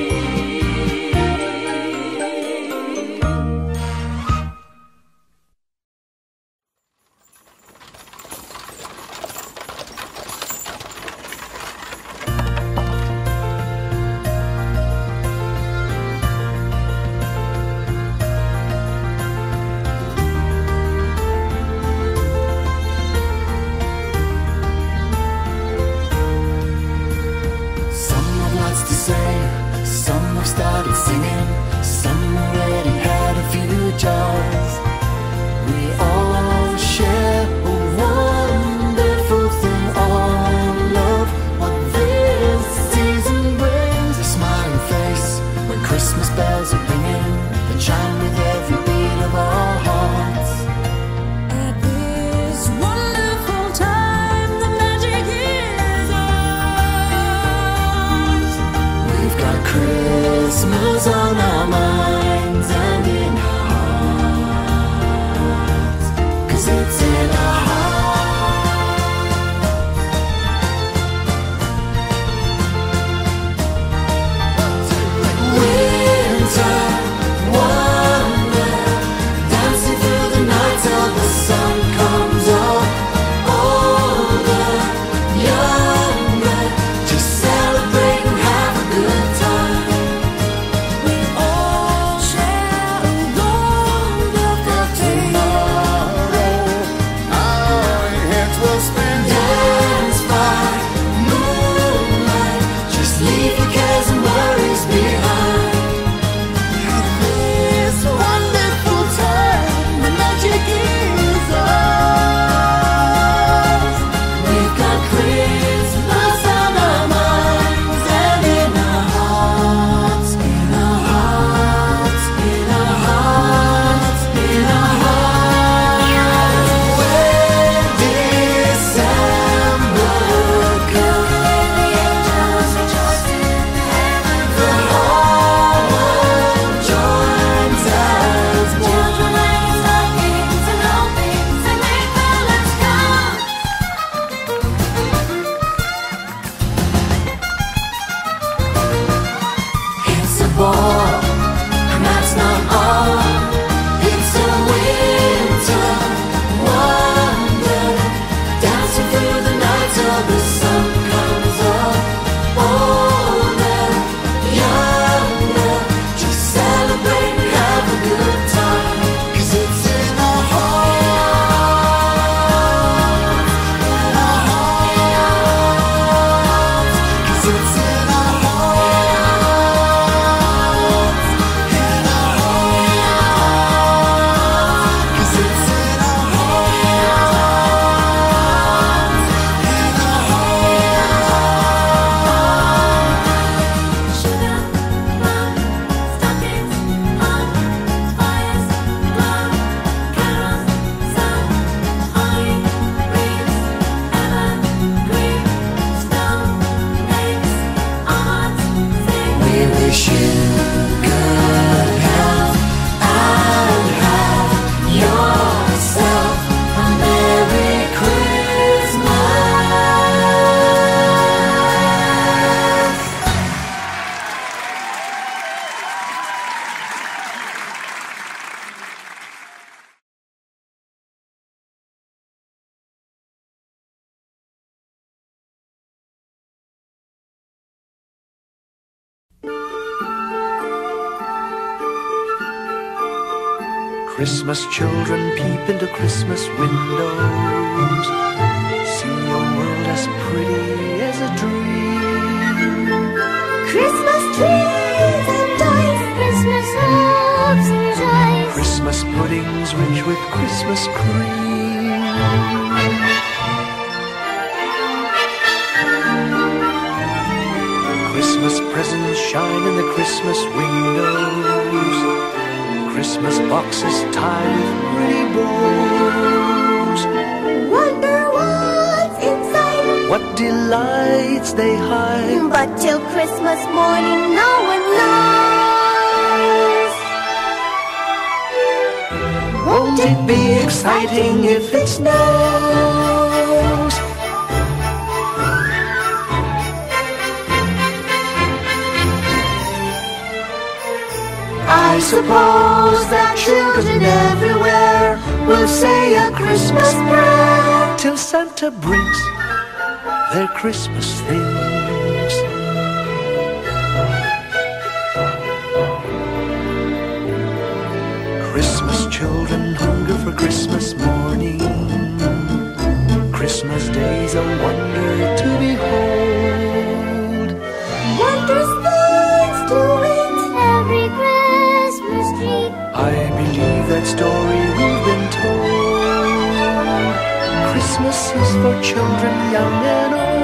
Some have lots to say, some have started singing, some already had a few jars. We all share a wonderful thing, all love what this season brings. A smiling face when Christmas bells are ringing, that chime with every beat of our hearts. At this wonderful time, the magic is ours. We've got Christmas on our minds and in our hearts, 'cause it's in our hearts. Winter wonder, dancing through the night till the sun comes up. Older, younger, just celebrate and have a good time. We all share a wonderful Tomorrow, our heads will spin. Dance by moonlight, just leave your cares and worries behind. This wonderful time, the magic is ours. We've got Christmas on our minds and in our hearts, in our hearts, in our hearts, in our hearts. When December comes, the angels rejoice in heaven. The whole world joins us. children like stockings and openings and make colors come. It's a ball, and that's not all. It's a winter wonder, dancing through the night till the sun comes up. Oh, Christmas children peep into Christmas windows. See your world as pretty as a dream. Christmas trees and toys, Christmas hopes and joys, Christmas puddings rich with Christmas cream. Christmas presents shine in the Christmas windows. Christmas boxes tied with pretty bows. wonder what's inside, What delights they hide. but till Christmas morning no one knows. Won't it be exciting if it snows? I suppose that children everywhere will say a Christmas prayer till Santa brings their Christmas things. Christmas children hunger for Christmas morning. Christmas day's a wonder to behold. Wondrous things to eat, every Christmas tree. I believe that story we've been told. Christmas is for children young and old.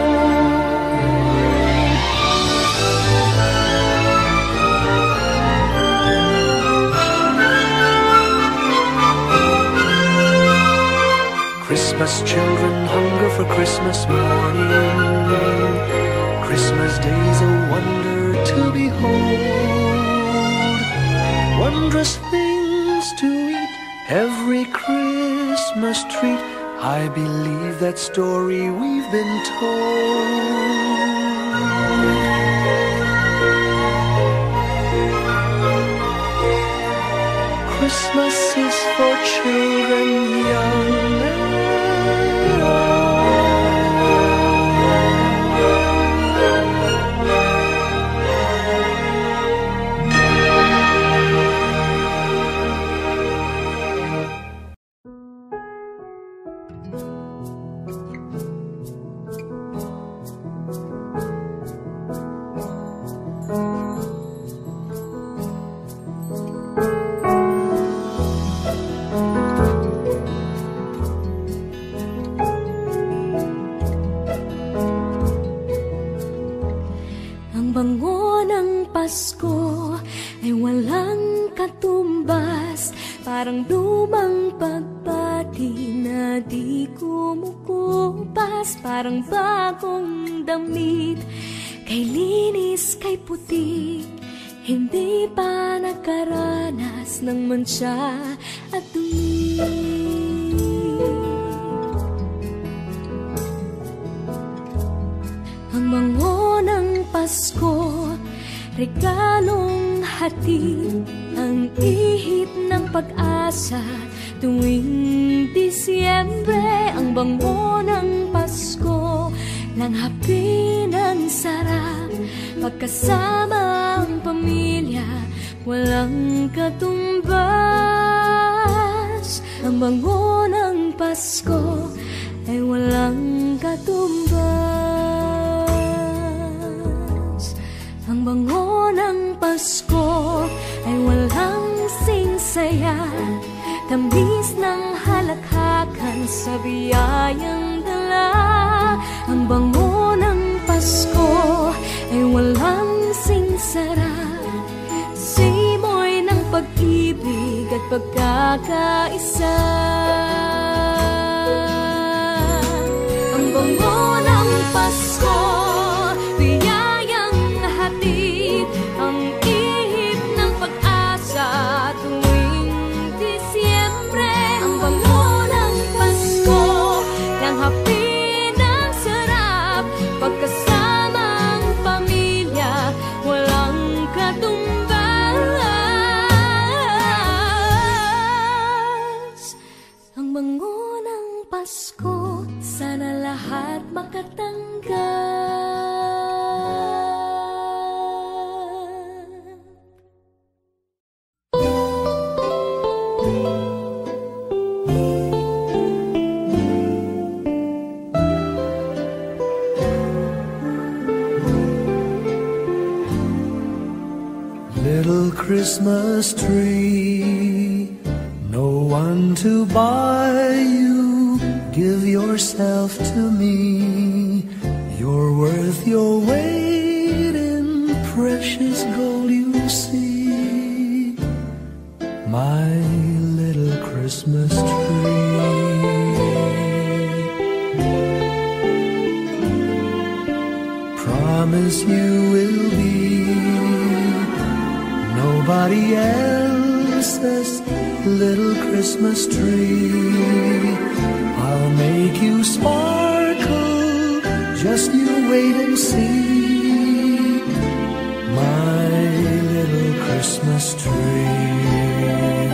Christmas children hunger for Christmas morning. Christmas day's a wonder to behold. Wondrous things to eat, every Christmas treat. I believe that story we've been told. Christmas is for children young and bango ng Pasko ay walang katumbas, parang lumang pagpati na di kumukupas, parang bagong damit, kay linis, kay puti, hindi pa nakaranas ng mantsa at dumi. Ang bango ng Pasko, regalong hatid, ang ihip ng pag-asa tuwing Disyembre. Ang bango ng Pasko, langhapi ng sarap, pagkasama ang pamilya, walang katumbas. Ang bango ng Pasko ay walang katumbas. Ang bango ng Pasko ay walang singsaya, tamis ng halakhakan sa biyayang dala. Ang bango ng Pasko ay walang singsara, simoy ng pag-ibig at pagkakaisa. Ang bango ng Pasko, ang ihip ng pag-asa tuwing Disyembre. Ang bango ng Pasko, langhapi ng sarap, pagkasamang pamilya, walang katumbas. Ang bango ng Pasko, sana lahat makatanggap. little Christmas tree, no one to buy you, give yourself to me. You're worth your weight in precious gold, you see, my little Christmas tree. Promise you will be nobody else's little Christmas tree. I'll make you sparkle, just you wait and see, my little Christmas tree.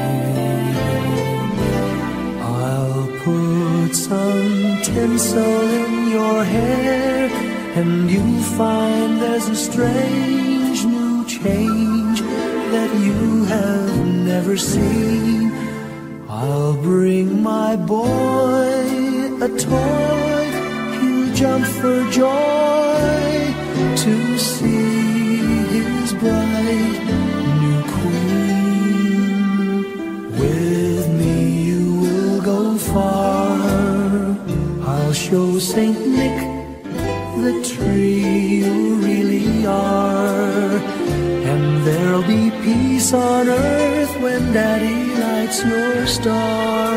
I'll put some tinsel in your hair, and you'll find there's a strange new change that you have never seen. I'll bring my boy a toy, he'll jump for joy to see his bright new queen. With me you will go far, I'll show Saint Nick the tree you really are, and there'll be peace on earth when Daddy lights your star,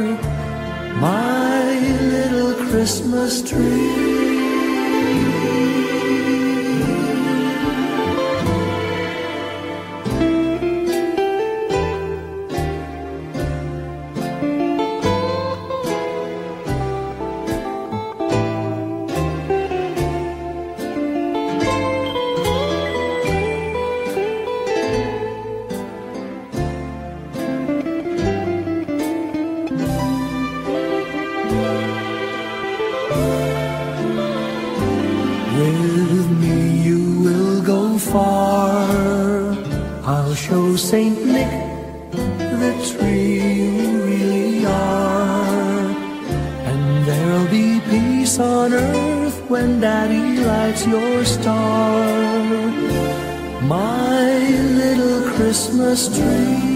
my little Christmas tree. With me you will go far, I'll show Saint Nick the tree you really are, and there'll be peace on earth when Daddy lights your star, my little Christmas tree.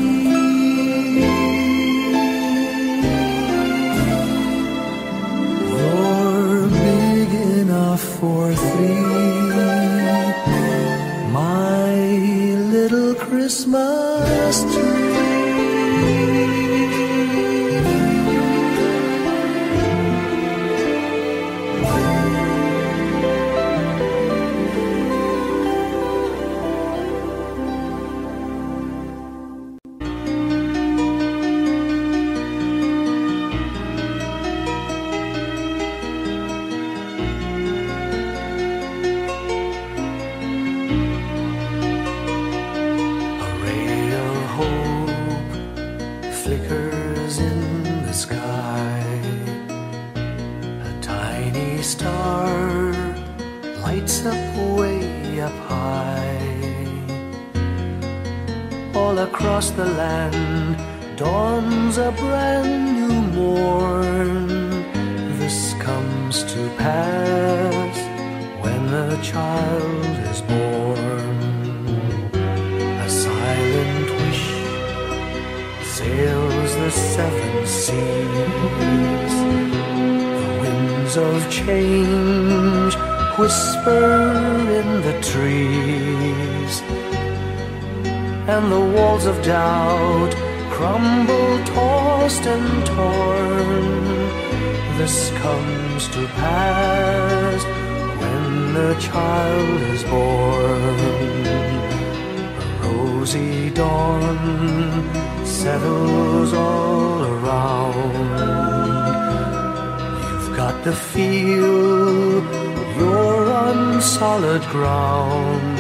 For three, my little Christmas tree. Flickers in the sky, a tiny star lights up way up high. All across the land dawns a brand new morn. This comes to pass when a child is born. A silent wish sails the seven seas. The winds of change whisper in the trees, and the walls of doubt crumble, tossed and torn. This comes to pass when the child is born. A rosy dawn settles all around. You've got to feel you're on solid ground.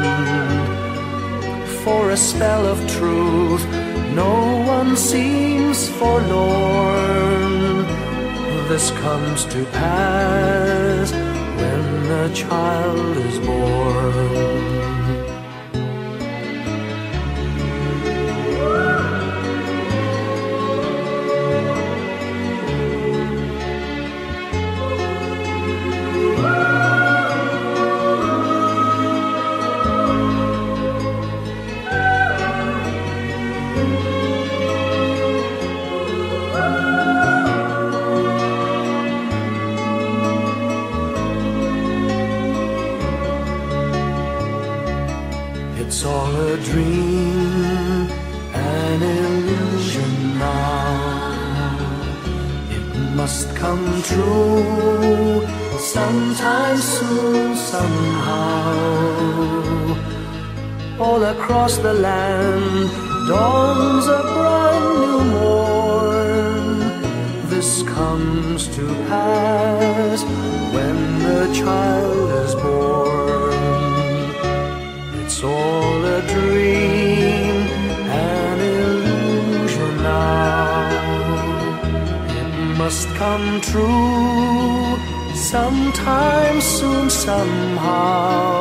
For a spell of truth, no one seems forlorn. This comes to pass when the child is born. It's all a dream, an illusion now. It must come true sometime soon, somehow. All across the land dawns a brand new morn. This comes to pass when the child is born. It's all a dream, an illusion now. It must come true sometime soon, somehow.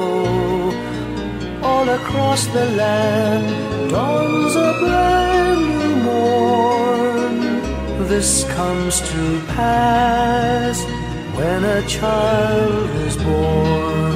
All across the land dawns a brand new morn. This comes to pass when a child is born.